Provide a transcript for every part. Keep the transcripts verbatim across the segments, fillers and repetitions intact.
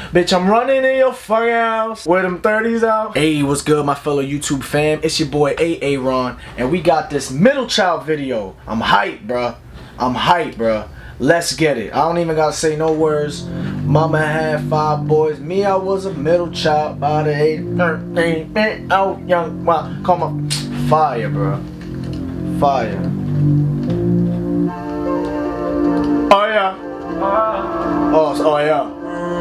Bitch, I'm running in your fucking house. Where them thirties out? Hey, what's good, my fellow YouTube fam? It's your boy A A Ron, and we got this middle child video. I'm hyped, bruh. I'm hyped, bruh. Let's get it. I don't even gotta say no words. Mama had five boys. Me, I was a middle child. About the age thirteen. Man, oh, young. Well, come on. Fire, bruh. Fire. Oh, yeah. Oh, oh yeah.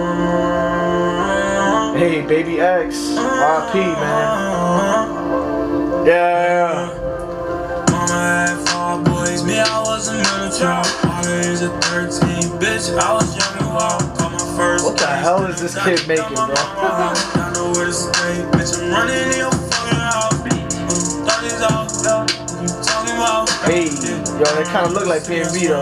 Hey, Baby X, R I P, man. Yeah. Mama had five boys, me, I was a middle child. I was a thirteen, bitch, I was young and wild. Got my first. What the hell is this kid making, bro? I know where to stay, bitch, I'm running in your fucking house. thirties out, you talking about? Hey, yo, that kind of look like P N B though.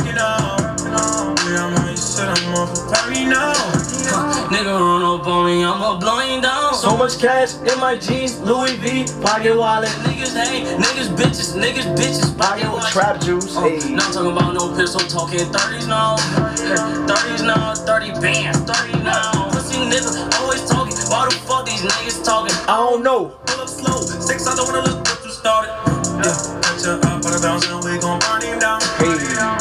I'm off a party now. Nigga run up on me, I'ma blow you down. So much cash in my jeans, Louis V, pocket wallet. Niggas hate, niggas bitches, niggas bitches, pocket wallet. Trap juice, hey. Uh, not talking about no pistol, talking thirties now. thirties now, thirty bands, thirty now. Pussy niggas always talking, why the fuck these niggas talking? I don't know. Pull up slow, six I don't wanna look what you started. Yeah, catch her up on the bounce and we gon' burn him down. Hey.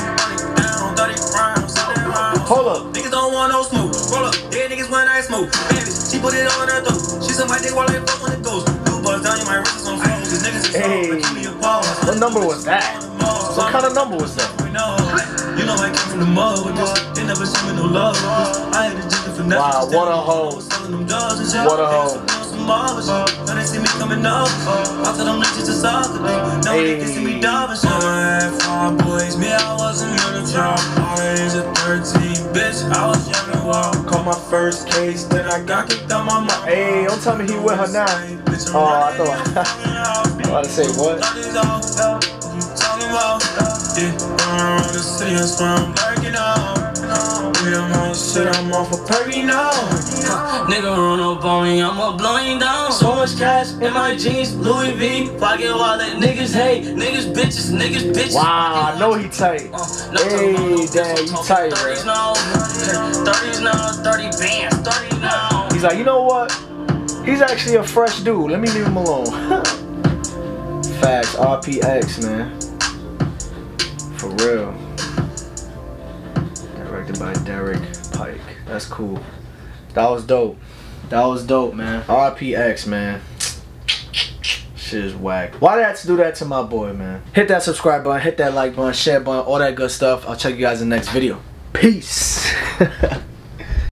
Hold up. Niggas don't want no smoke. Roll up. Dead niggas when I smoke. Baby, she put it on her throat. She said my dick while I fuck when it goes. Blue buzz down, you might wrist on phones. These niggas is hey. What number was that? What kind of number was that? You know I came from the mud with this. They never show me no love. I had to do it for nothing. Wow, what a hoe. What a hoe. Now they see me coming up. After them niggas just off the day. Now they can see me diving. So I had five boys. Me, I was a middle child. I was a thirteen, bitch. I was young and wild. Caught my first case, then I got kicked out my mouth. Hey, don't tell me he with her now. Oh, I thought I was about to say what? You talking about? Yeah, around the city, that's where I'm lurking out. Shit, I'm off a perky now. Nigga run up on me, I'ma blow you down. So much cash in my jeans, Louis V, pocket wallet. Niggas hate, niggas bitches, niggas bitches. Wow, I know he tight. Uh, hey, damn, you tight, thirties now, thirties now, thirty bands, thirty now. He's like, you know what? He's actually a fresh dude. Let me leave him alone. Facts, R P X, man. For real. Directed by Derek Pike. That's cool. That was dope. That was dope, man. R P X, man. Shit is whack. Why did I have to do that to my boy, man? Hit that subscribe button, hit that like button, share button, all that good stuff. I'll check you guys in the next video. Peace.